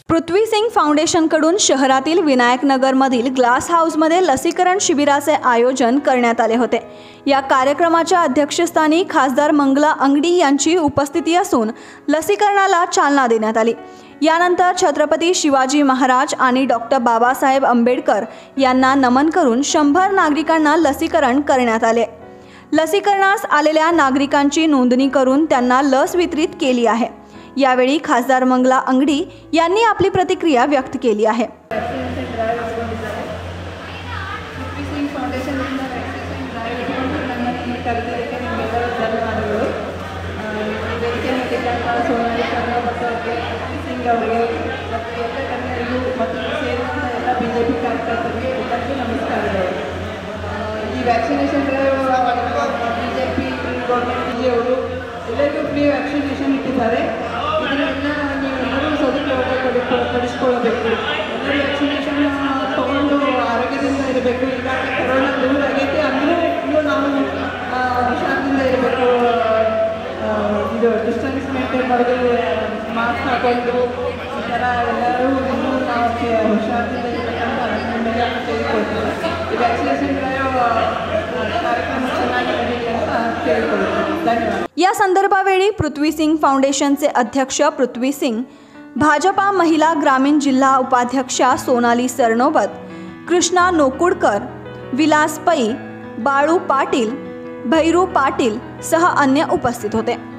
पृथ्वी सिंग फाउंडेशनकडून शहरातील विनायकनगरमधील ग्लास हाऊसमध्ये लसीकरण शिबिराचे आयोजन करण्यात आले होते। या कार्यक्रमाच्या अध्यक्षस्थानी खासदार मंगला अंगडी यांची उपस्थिती असून लसीकरणाला चालना देण्यात आली। यानंतर छत्रपती शिवाजी महाराज आणि डॉक्टर बाबासाहेब आंबेडकर यांना नमन करून 100 नागरिकांना लसीकरण करण्यात आले। लसीकरणास आलेल्या नागरिकांची नोंदणी करून त्यांना लस वितरित केली आहे। यावेळी खासदार मंगला अंगडी यांनी आपली प्रतिक्रिया व्यक्त केली आहे। ಈ ವ್ಯಾಕ್ಸಿನೇಷನ್ ಬಿಜೆಪಿ ಗೌರ್ಮೆಂಟ್ ಅವರು ಎಲ್ಲರಿಗೂ ಫ್ರೀ ವ್ಯಾಕ್ಸಿನೇಷನ್ ಇಟ್ಟಿದ್ದಾರೆ। ಇದನ್ನೆಲ್ಲ ನೀವೆಲ್ಲರೂ ಸದುಪಯೋಗಪಡಿಸಿಕೊಳ್ಳಬೇಕು। ಎಲ್ಲರೂ ವ್ಯಾಕ್ಸಿನೇಷನ್ ತಗೊಂಡು ಆರೋಗ್ಯದಿಂದ ಇರಬೇಕು। ಈಗಾಗಲೇ ಕೊರೋನಾ ದೂರ ಆಗೈತೆ ಅಂದರೂ ಇನ್ನೂ ನಾವು ಹುಷಾರದಿಂದ ಇರಬೇಕು। ಇದು ಡಿಸ್ಟೆನ್ಸ್ ಮೇಂಟೈನ್ ಮಾಡೋದು, ಮಾಸ್ಕ್ ಹಾಕೊಂಡು ಈ ಥರ ಎಲ್ಲರೂ ಇನ್ನೂ ನಾವು ಹುಷಾರದಿಂದ ಇರಬೇಕಂತ ನಿಮ್ಮೆಲ್ಲ ಕೇಳಿಕೊಳ್ತೀವಿ। ಈ ವ್ಯಾಕ್ಸಿನೇಷನ್ कार्यक्रम ಚೆನ್ನಾಗಿ ನಡೀಲಿ ಅಂತ ಕೇಳಿಕೊಳ್ಳುತ್ತೇವೆ। ಧನ್ಯವಾದ। या संदर्भावेळी पृथ्वी सिंग फाउंडेशनचे अध्यक्ष पृथ्वी सिंग, भाजपा महिला ग्रामीण जिल्हा उपाध्यक्षा सोनाली सरनोबत, कृष्णा नोकुडकर, विलास पै, बाळू पाटील, भैरू पाटील सह अन्य उपस्थित होते।